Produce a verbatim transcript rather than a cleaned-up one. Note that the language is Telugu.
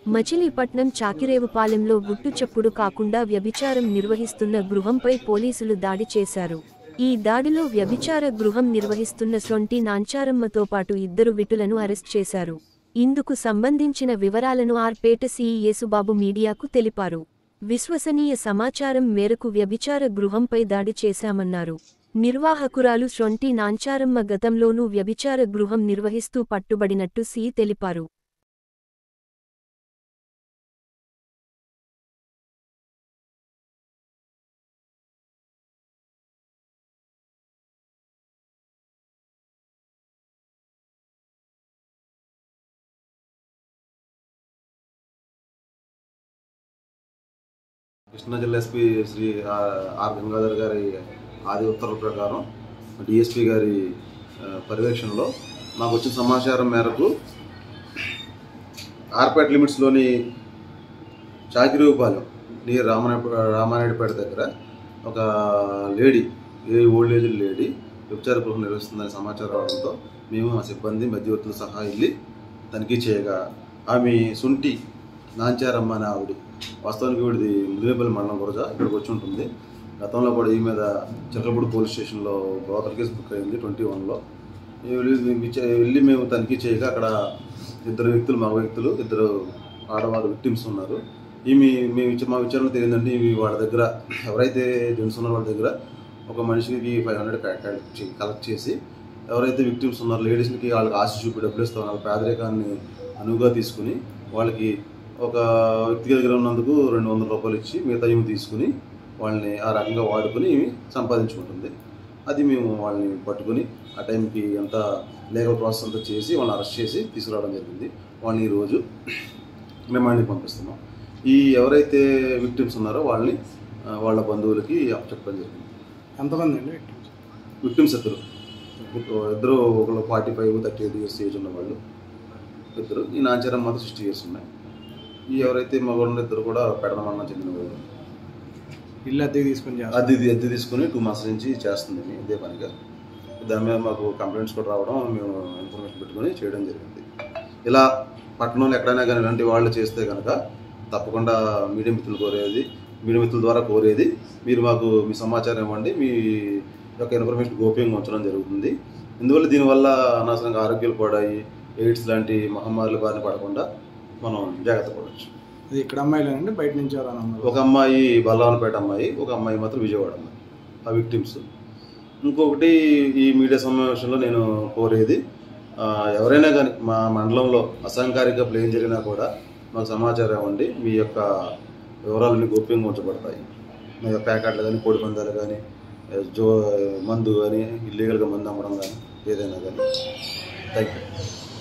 మచిలీపట్నం చాకిరేవుపాలెంలో గుట్టు చప్పుడు కాకుండా వ్యభిచారం నిర్వహిస్తున్న గృహంపై పోలీసులు దాడి చేశారు. ఈ దాడిలో వ్యభిచార గృహం నిర్వహిస్తున్న సొంటి నాంచారమ్మతో పాటు ఇద్దరు విటులను అరెస్ట్ చేశారు. ఇందుకు సంబంధించిన వివరాలను ఆర్పేట సీఈ యేసుబాబు మీడియాకు తెలిపారు. విశ్వసనీయ సమాచారం మేరకు వ్యభిచార గృహంపై దాడి చేశామన్నారు. నిర్వాహకురాలు సొంటి నాంచారమ్మ గతంలోనూ వ్యభిచార గృహం నిర్వహిస్తూ పట్టుబడినట్టు సీఈ తెలిపారు. కృష్ణా జిల్లా ఎస్పీ శ్రీ ఆర్ గంగాధర్ గారి ఆది ఉత్తర్వుల ప్రకారం డిఎస్పీ గారి పర్యవేక్షణలో మాకు వచ్చిన సమాచారం మేరకు ఆర్పేట లిమిట్స్లోని చాకిరేవుపాలెం నియర్ రామానాయుడు రామానాయుడుపేట దగ్గర ఒక lady a old age lady వ్యభిచార గృహం నిర్వహిస్తుందని సమాచారం రావడంతో మేము మా సిబ్బంది మధ్యవర్తుల సహా వెళ్ళి తనిఖీ చేయగా ఆమె సొంటి నాంచారమ్మ అనే ఆవిడ వాస్తవానికి వీడిది ముదినేపల్లి మండలం గురజా ఇక్కడికి వచ్చి ఉంటుంది. గతంలో కూడా ఈ మీద చిలకలపూడి పోలీస్ స్టేషన్లో బ్రోకర్ కేసు బుక్ అయింది ట్వంటీ వన్లో వెళ్ళి మేము తనిఖీ చేయగా అక్కడ ఇద్దరు వ్యక్తులు మగ వ్యక్తులు ఇద్దరు ఆడవారు విక్టిమ్స్ ఉన్నారు. ఈమె మేము మా విచారణ తెలియదండి. ఇవి వాళ్ళ దగ్గర ఎవరైతే జెంట్స్ ఉన్నారో వాళ్ళ దగ్గర ఒక మనిషికి ఫైవ్ హండ్రెడ్ కలెక్ట్ చేసి ఎవరైతే విక్టిమ్స్ ఉన్నారో లేడీస్కి వాళ్ళకి ఆశ చూపి డబ్బులు ఇస్తాం వాళ్ళ పేదరికాన్ని అనువుగా తీసుకుని వాళ్ళకి ఒక వ్యక్తి దగ్గర ఉన్నందుకు రెండు వందల రూపాయలు ఇచ్చి మిగతా ఏమి తీసుకుని వాళ్ళని ఆ రకంగా వాడుకొని సంపాదించుకుంటుంది. అది మేము వాళ్ళని పట్టుకుని ఆ టైంకి ఎంత లీగల్ ప్రాసెస్ అంతా చేసి వాళ్ళని అరెస్ట్ చేసి తీసుకురావడం జరిగింది. వాళ్ళని ఈరోజు రిమాండ్కి పంపిస్తున్నాం. ఈ ఎవరైతే విక్టిమ్స్ ఉన్నారో వాళ్ళని వాళ్ళ బంధువులకి చెప్పడం జరిగింది. ఎంతమంది అండి విక్టిమ్స్? విక్టిమ్స్ ఇద్దరు ఇద్దరు ఒకళ్ళు forty five thirty eight years age ఉన్న వాళ్ళు ఇద్దరు. ఈ నాంచారం మాత్రం సిక్స్టీ ఇయర్స్ ఉన్నాయి. ఈ ఎవరైతే మగవాళ్ళు ఇద్దరు కూడా పెడమన్నా చెందిన వాళ్ళు. ఇల్లు అద్దె తీసుకుని అద్దె అద్దె తీసుకుని టూ మంత్స్ నుంచి చేస్తుంది ఇదే పనిగా. దాని మీద మాకు కంప్లైంట్స్ కూడా రావడం మేము ఇన్ఫర్మేషన్ పెట్టుకుని చేయడం జరిగింది. ఇలా పట్టణంలో ఎక్కడైనా కానీ ఇలాంటి వాళ్ళు చేస్తే కనుక తప్పకుండా మీడియా మిత్రులు కోరేది మీడియా మిత్రుల ద్వారా కోరేది మీరు మాకు మీ సమాచారం ఇవ్వండి. మీ యొక్క ఇన్ఫర్మేషన్ గోప్యంగా ఉంచడం జరుగుతుంది. ఇందువల్ల దీనివల్ల అనవసరంగా ఆరోగ్యాలు పడాయి ఎయిడ్స్ లాంటి మహమ్మారుల బారిన పడకుండా మనం జాగ్రత్త పడవచ్చు. ఇది ఇక్కడ అమ్మాయిలేనండి, బయట నుంచి ఎవరైనా? ఒక అమ్మాయి బల్లావనపేట అమ్మాయి, ఒక అమ్మాయి మాత్రం విజయవాడ అమ్మాయి ఆ విక్టిమ్స్. ఇంకొకటి ఈ మీడియా సమావేశంలో నేను కోరేది ఎవరైనా కానీ మా మండలంలో అసాంకారిక ప్లేన్ జరిగినా కూడా మాకు సమాచారం ఇవ్వండి. మీ యొక్క వివరాలన్నీ గోప్యంగా ఉంచబడతాయి. మీ యొక్క ప్యాకెట్లు కానీ కోడి పందాలు కానీ జో మందు కానీ ఇల్లీగల్గా మందు అమ్మడం కానీ ఏదైనా కానీ. Thank you.